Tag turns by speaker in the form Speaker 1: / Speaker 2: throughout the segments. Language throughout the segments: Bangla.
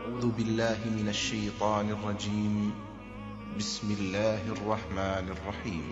Speaker 1: أعوذ بالله من الشيطان الرجيم. بسم الله الرحمن الرحيم.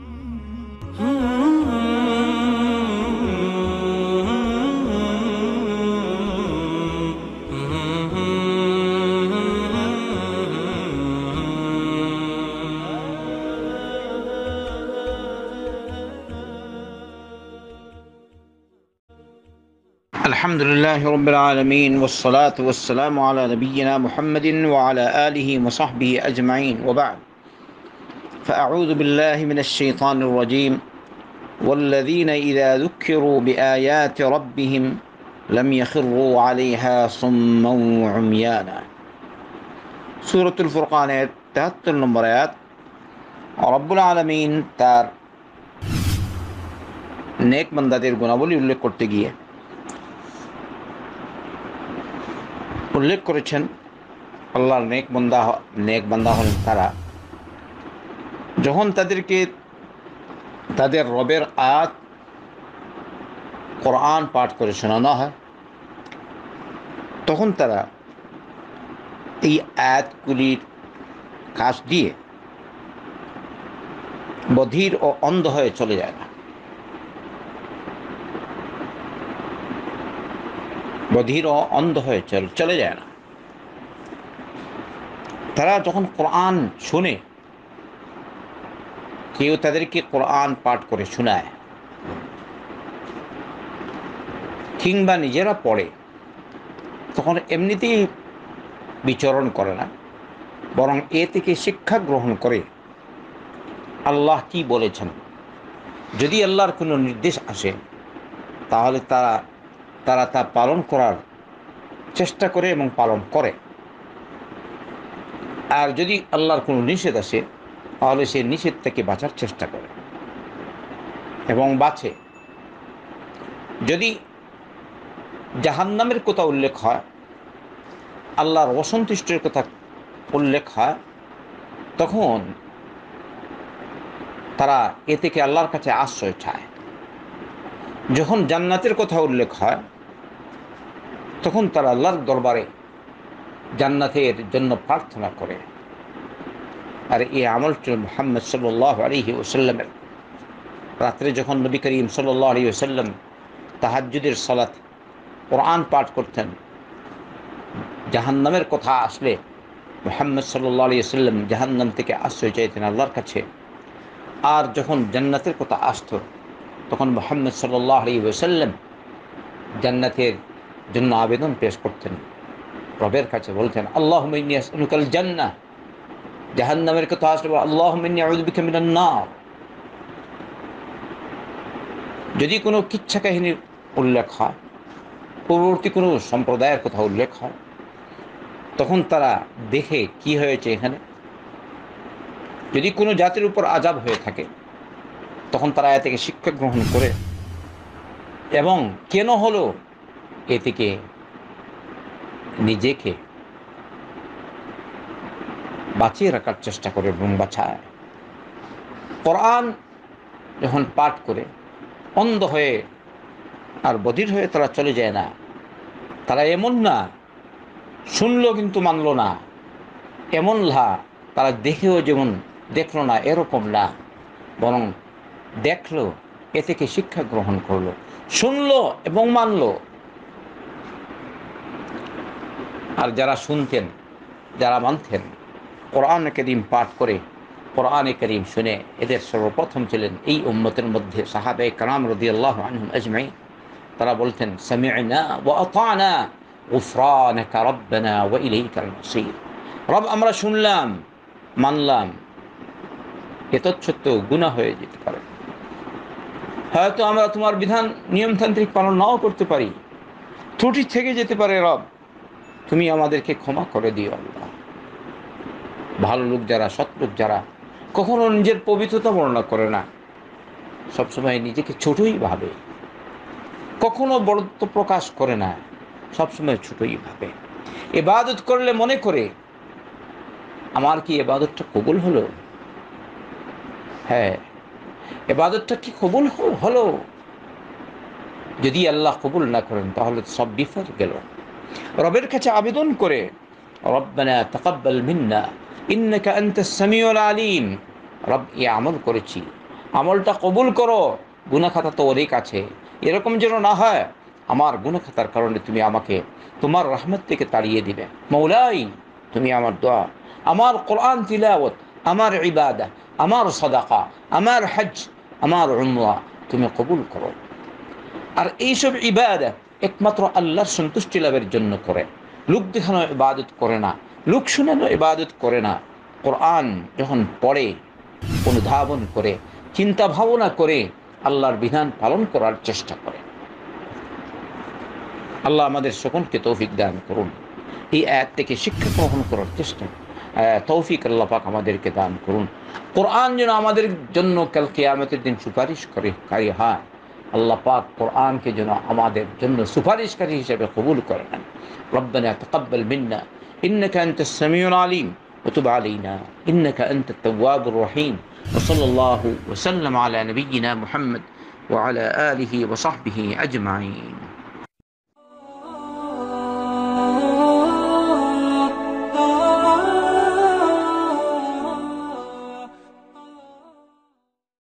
Speaker 2: الحمد لله رب العالمين والصلاة والسلام على نبينا محمد وعلى آله وصحبه أجمعين وبعد فأعوذ بالله من الشيطان الرجيم والذين إذا ذكروا بآيات ربهم لم يخروا عليها صما وعميانا سورة الفرقان 73 নম্বর আয়াত রব্বুল আলামিন তার নেক বান্দাদের গুণাবলী উল্লেখ করতে গিয়ে উল্লেখ করেছেন আল্লাহর নেক বান্দা হলেন তারা যখন তাদেরকে তাদের রবের আয়াত কোরআন পাঠ করে শোনানো হয় তখন তারা এই আয়াতগুলির কাছ দিয়ে বধির ও অন্ধ হয়ে চলে যায় না। বধির ও অন্ধ হয়ে চলে যায় না। তারা যখন কোরআন শুনে, কেউ তাদেরকে কোরআন পাঠ করে শোনায় কিংবা নিজেরা পড়ে, তখন এমনিতেই বিচরণ করে না, বরং এ থেকে শিক্ষা গ্রহণ করে আল্লাহ কি বলেছেন। যদি আল্লাহর কোনো নির্দেশ আসে তাহলে তারা তা পালন করার চেষ্টা করে এবং পালন করে, আর যদি আল্লাহর কোনো নিষেধ আসে তাহলে সে নিষেধ থেকে বাঁচার চেষ্টা করে এবং বাঁচে। যদি জাহান্নামের কথা উল্লেখ হয়, আল্লাহর অসন্তুষ্টের কথা উল্লেখ হয়, তখন তারা এ থেকে আল্লাহর কাছে আশ্রয় চায়। যখন জান্নাতের কথা উল্লেখ হয় তখন তারা আল্লাহর দরবারে জান্নাতের জন্য প্রার্থনা করে। আর এই আমলটি মুহাম্মদ সাল্লাল্লাহু আলাইহি ওয়াসাল্লামের রাত্রে যখন নবী করিম সাল্লাল্লাহু আলাইহি ওয়াসাল্লাম তাহাজ্জুদের সালাত কোরআন পাঠ করতেন, জাহান্নামের কথা আসলে মুহাম্মদ সাল্লাল্লাহু আলাইহি ওয়াসাল্লাম জাহান্নাম থেকে আশ্রয় চাইতেন আল্লাহর কাছে। আর যখন জান্নাতের কথা আসতো তখন মুহাম্মদ সাল্লাল্লাহু আলাইহি ওয়াসাল্লাম জান্নাতের জন্য আবেদন পেশ করতেন, রবের কাছে বলতেন আল্লাহুম্মা ইন্নী আসআলুকাল জান্নাহ। জাহান্নামের কথা আসলে আল্লাহুম্মা ইন্নী আউযু বিকা মিনান নার। যদি কোনো কিচ্ছা কাহিনীর উল্লেখ হয়, পূর্ববর্তী কোনো সম্প্রদায়ের কথা উল্লেখ হয়, তখন তারা দেখে কি হয়েছে এখানে। যদি কোনো জাতির উপর আযাব হয়ে থাকে তখন তারা এ থেকে শিক্ষা গ্রহণ করে এবং কেন হলো এ থেকে নিজেকে বাঁচিয়ে রাখার চেষ্টা করে এবং বাঁচায়। কোরআন যখন পাঠ করে অন্ধ হয়ে আর বধির হয়ে তারা চলে যায় না। তারা এমন না শুনলো কিন্তু মানলো না, এমন না তারা দেখেও যেমন দেখলো না এরকম না, বরং দেখলো, এ থেকে শিক্ষা গ্রহণ করলো, শুনলো এবং মানলো। আর যারা শুনতেন, যারা মানতেন, কোরআনে কারীম পাঠ করে কোরআনে কারীম শুনে, এদের সর্বপ্রথম ছিলেন এই উম্মতের মধ্যে সাহাবায়ে কেরাম রাদিয়াল্লাহু আনহুম আজমাইন। তারা বলতেন সামি'না ওয়া আতা'না গুফরানাকা রাব্বানা ওয়া ইলাইকাল মাসির। রব, আমরা শুনলাম, মানলাম। এতচ্ছত্ত্বেও গুনাহ হয়ে যেতে পারে, হয়তো আমরা তোমার বিধান নিয়মতান্ত্রিক পালন নাও করতে পারি, ত্রুটি থেকে যেতে পারে। রব, তুমি আমাদেরকে ক্ষমা করে দিও। আল্লাহ, ভালো লোক যারা, সৎ লোক যারা কখনো নিজের পবিত্রতা বর্ণনা করে না, সবসময় নিজেকে ছোটই ভাবে, কখনো বড়ত্ব প্রকাশ করে না, সবসময় ছোটই ভাবে। ইবাদত করলে মনে করে আমার কি ইবাদতটা কবুল হলো? হ্যাঁ, ইবাদতটা কি কবুল হলো? যদি আল্লাহ কবুল না করেন তাহলে সব বিফল গেল। রবের কাছে আবেদন করে রব্বানা তাকাব্বাল মিন্না ইন্নাকা আনতাস সামিউল আলিম। রব, এই আমল করেছি, আমলটা কবুল করো, গুনাহ খাতা তো অনেক আছে, এরকম যেন না হয় আমার গুনাহ খাতার কারণে তুমি আমাকে তোমার রহমত থেকে তাড়িয়ে দিবে। মৌলাই, তুমি আমার দোয়া, আমার কোরআন তিলাওয়াত, আমার ইবাদা, আমার সাদাকা, আমার হজ, আমার উমরা তুমি কবুল করো। আর এইসব ইবাদা একমাত্র আল্লাহর সন্তুষ্টি লাভের জন্য করে, লোক দেখানো ইবাদত করে না, লোক শোনানো ইবাদত করে না। কোরআন যখন পড়ে, অনুধাবন করে, চিন্তা ভাবনা করে, আল্লাহর বিধান পালন করার চেষ্টা করে। আল্লাহ আমাদের সকলকে তৌফিক দান করুন, এই আয়াত থেকে শিক্ষা গ্রহণ করার চেষ্টা তৌফিক আল্লাহ পাক আমাদেরকে দান করুন। কোরআন যেন আমাদের জন্য কাল কিয়ামতের দিন সুপারিশকারী হয়। আল্লাহ পাক কোরআনকে যেন আমাদের জন্য সুপারিশকারী হিসেবে কবুল করে নেন। রব্বানা তাকাব্বাল মিন্না ইন্নাকা আনতাস সামিউল আলিম ওয়া তুব আলাইনা ইন্নাকা আনতাত তাওয়াবুর রহিম। ওয়া সাল্লাল্লাহু ওয়া সাল্লাম আলা নাবিয়্যিনা মুহাম্মদ ওয়া আলা আলিহি ওয়া সাহবিহি আজমাইন।